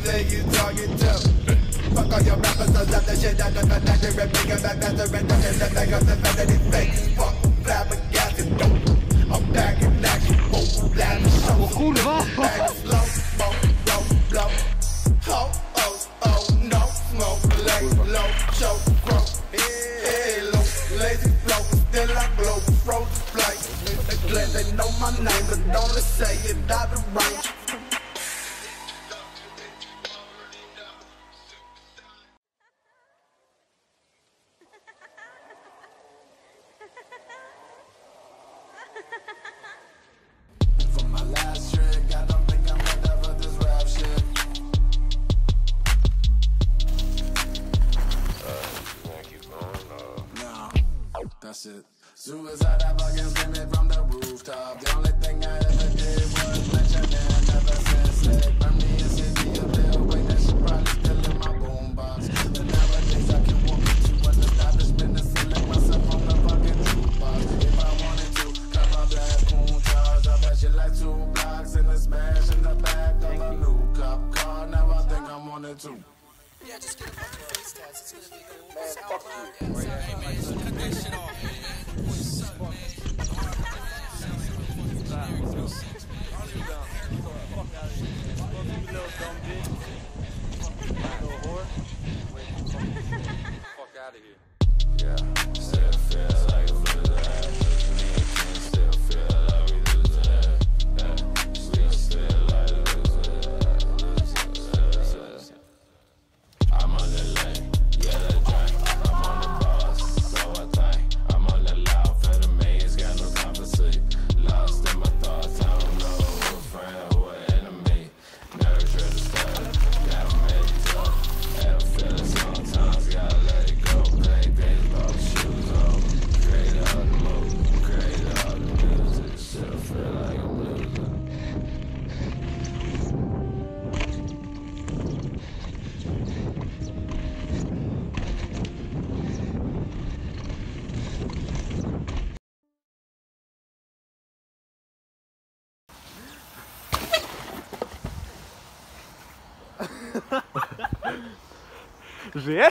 say you talking to? Fuck all your rappers, I love that shit. I don't know that they're making back faster and talking that they got the fact that it's fake. Fuck, flabbergasted, dope. I'm back in action, boom, blab, show. O kurwa! Back slow, mo, blow, blow. Ho, oh, oh, no, smoke, lay low, show, grow. Hello, lazy flow, still I glow, frozen flight. They know my name, but don't say it, I've been right. For my last trick, I don't think I'm ready for this rap shit. You wanna keep going? No, that's it. Suicide, I fucking scream it from the rooftop. The only thing I ever did was mention it. Never since it burned me a city a little way. That shit probably still in my boombox. But nowadays I can walk into an establishment and select myself on the fucking jukebox. If I wanted to, cop a black coon charge. I bet you like 2 blocks in the smash in the back of a new cop car. Now I think I'm on it too. Yeah, just get a bunch of face tats. It's gonna be cool. Man, fuck you. Hey, man, so cut that shit off, man. What's up, man? Fuck out of here. Yeah, still feel like a loser. Me and Ken still feel like we losers. Yeah, still feel like a loser. I'm on the lane, yeah, the drink. I'm on the boss, so I think. I'm on the loud for the maze, got no time for sleep. Lost in my thoughts, I don't know who a friend or who an enemy. Never try to stop, gotta make it tough. Had a feeling sometimes, gotta let it go. Play baseball, shoes off, create all the moves, create all the music. Still feel like I'm losing. Żyje?